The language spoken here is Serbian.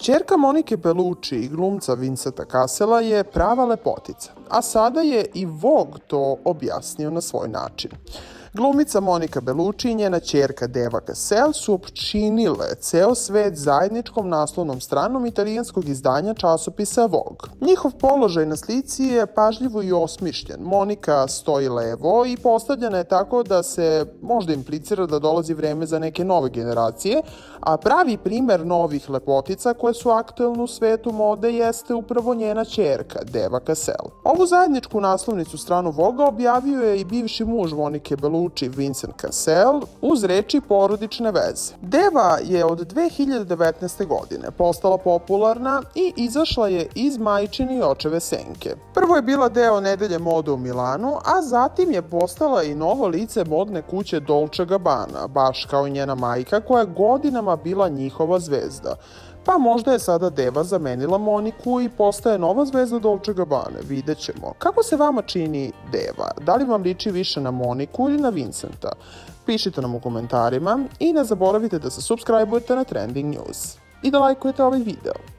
Ćerka Monike Bellucci i glumca Vincenta Cassela je prava lepotica, a sada je i Vogue to objasnio na svoj način. Glumica Monika Bellucci i njena ćerka Deva Cassel su opčinile ceo svet zajedničkom naslovnom stranom italijanskog izdanja časopisa Vogue. Njihov položaj na slici je pažljivo i osmišljen. Monika stoji levo i postavljena je tako da se možda implicira da dolazi vreme za neke nove generacije, a pravi primer novih lepotica koje su aktuelne u svetu mode jeste upravo njena ćerka Deva Cassel. Ovu zajedničku naslovnicu stranu Vogue objavio je i bivši muž Monike Bellucci, Vincent Cassel, uz reči porodične veze. Deva je od 2019. godine postala popularna i izašla je iz majčine i očeve senke. Prvo je bila deo nedelje mode u Milanu, a zatim je postala i novo lice modne kuće Dolce & Gabbana, baš kao i njena majka koja je godinama bila njihova zvezda. Pa možda je sada Deva zamenila Moniku i postaje nova zvezda Dolce & Gabbane. Vidjet ćemo. Kako se vama čini Deva? Da li vam liči više na Moniku ili na Vincenta? Pišite nam u komentarima i ne zaboravite da se subscribe-ujete na Trending News i da lajkujete ovaj video.